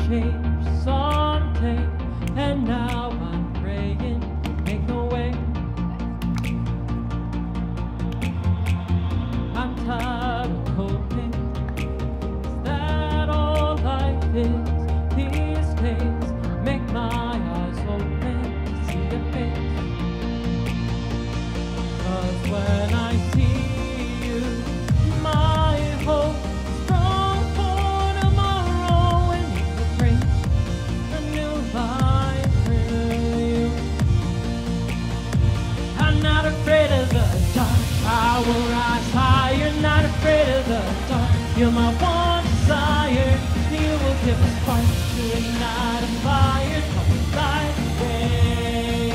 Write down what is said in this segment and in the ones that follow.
change someday, and now I'm praying, make a way. I'm tired of coping. Is that all life is these days? Make my eyes open to see your face. 'Cause when I see you, my hope is strong for tomorrow, and you will bring a new life through you. I'm not afraid of the dark. I will rise higher, not afraid of the dark. You're my one desire. You will give a spark to ignite a fire, come and light the way.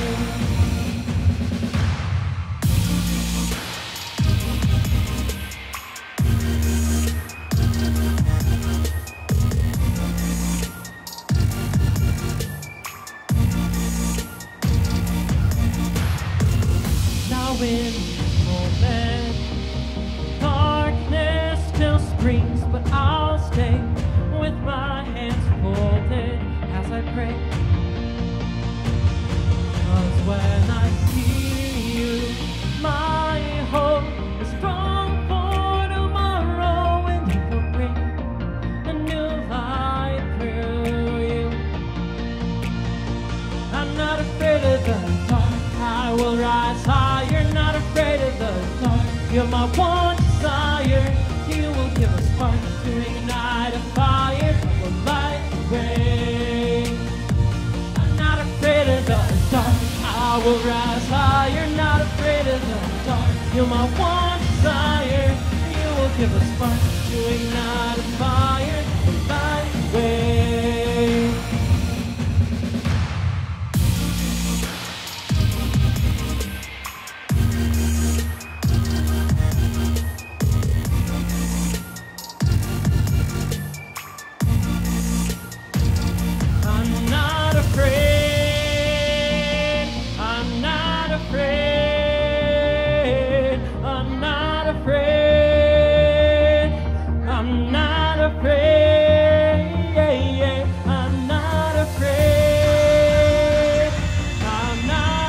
Now in this moment, darkness still screams, but I'll stay with my hands folded as I pray. 'Cause when I see you, my hope is strong for tomorrow, and you will bring a new light through you. I'm not afraid of the dark. I will rise higher, not afraid of the dark. You're my one desire. You will give a spark to ignite a fire that will light the way. I'm not afraid of the dark. I will rise higher, not afraid of the dark. You're my one desire. You will give a spark to ignite a fire that will light the way. I'm not afraid, I'm not afraid, I'm not afraid, I'm not afraid, I'm not afraid, I'm not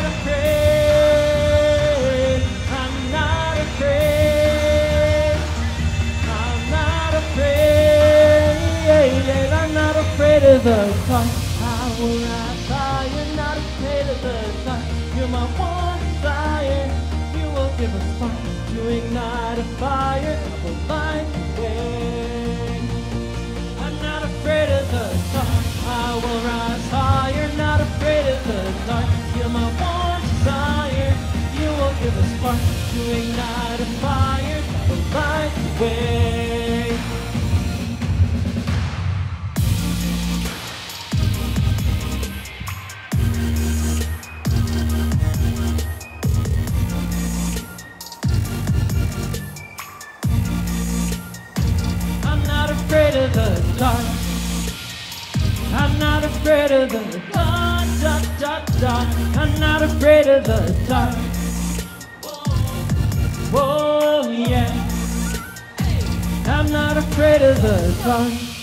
afraid, I'm not afraid, I'm not afraid, I'm not afraid of the dark. I will rise higher, not afraid of the dark. You're my one desire. You will give a spark to ignite a fire that will light the way. I'm not afraid of the dark. I will rise higher, not afraid of the dark. You're my one desire. You will give a spark to ignite a fire that will light the way. I'm not afraid of the dark. I'm not afraid of the dark, dark, dark, dark. I'm not afraid of the dark. Whoa, yeah. I'm not afraid of the dark.